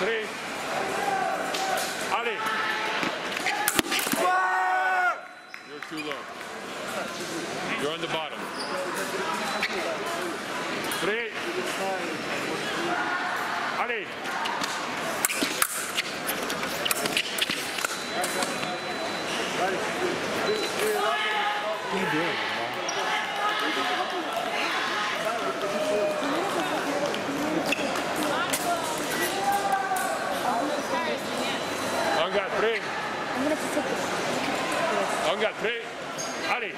3. Allez. You're too low. You're on the bottom. 3. Allez. Engage, 3. Engage, 3. Allez.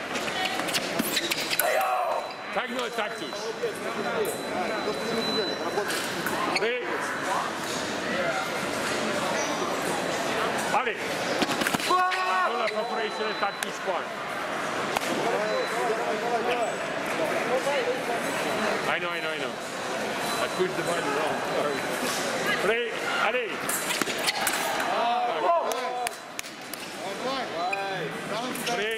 Tak no, tak tuż. 3. Allez. Dans la preparation attack to spawn. I know. I pushed the button wrong. Sorry. 3. Allez. 3.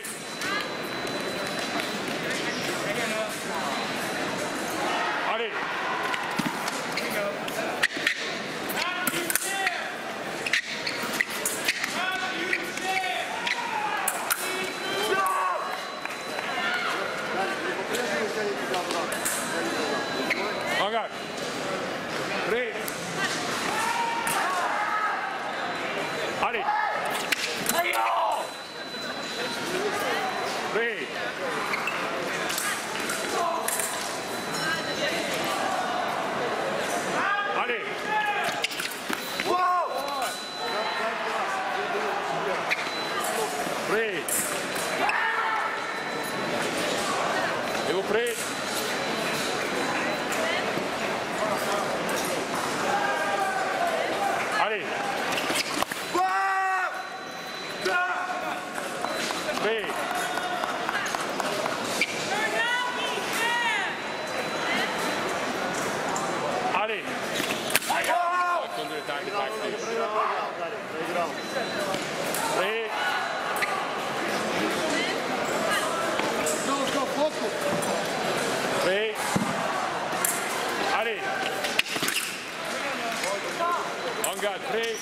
Allez. Engage. 3. Allez. 3. Allez. Wow. 3. Et vous prêts? Allez. 3. Allez. Contre-attaque, attaque. 3. Allez. Engage, 3.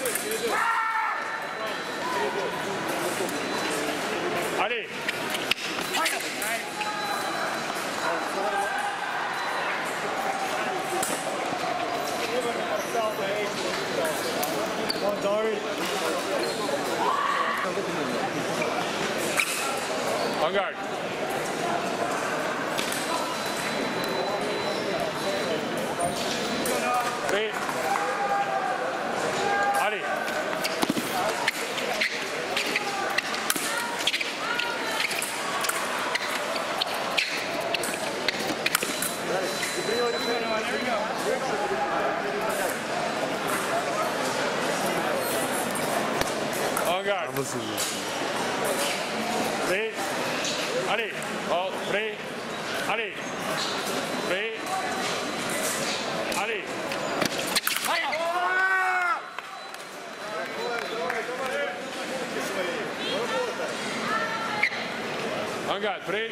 Allez. Darii. En garde. Prêt. Allez. En garde. Prêt. Allez. Oh, prêt. Allez. Prêt. Allez. En garde. Prêt.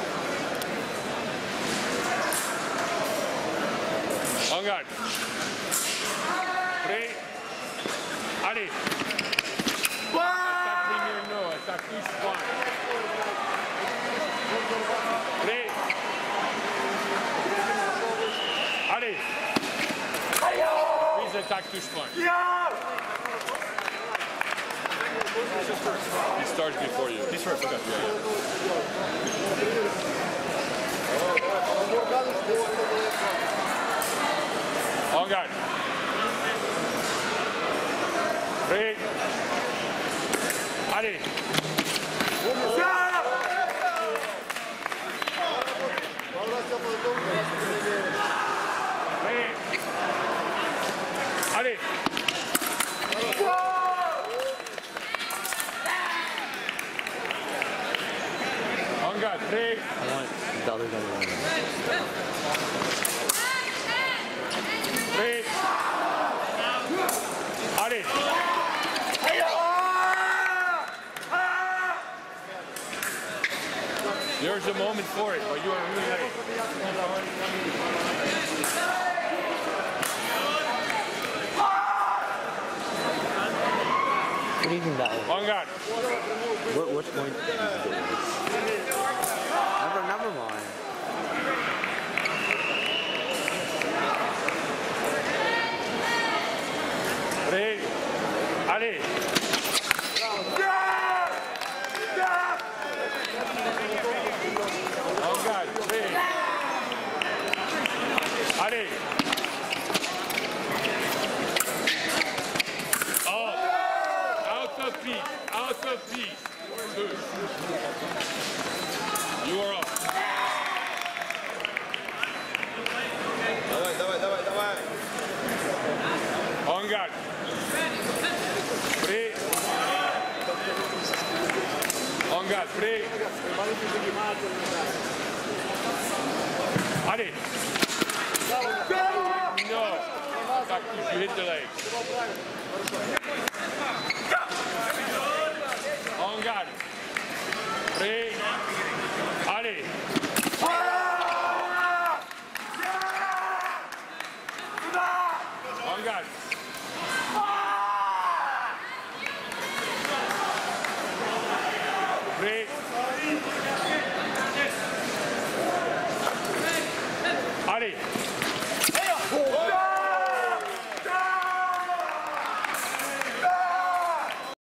En garde. Prêt. Allez. Attaque premier, non. Attaque touche point. Prêt. Allez. Please attack touche point. He starts before you. He's first, okay. En garde. Prêt. Allez. Prêt. Allez. En garde. Prêt. Prêt. Allez. There's a moment for it, but you are really late. What do you think that was? On guard. Which point did you get this? Never mind. Ready? Allez. On guard. Ready. Allez. Out of peace. Out of peace. Good. You are off. Давай. On guard. Free. On guard. Free. Allez. No. Back push. You hit the leg. On guard. Free. Allez.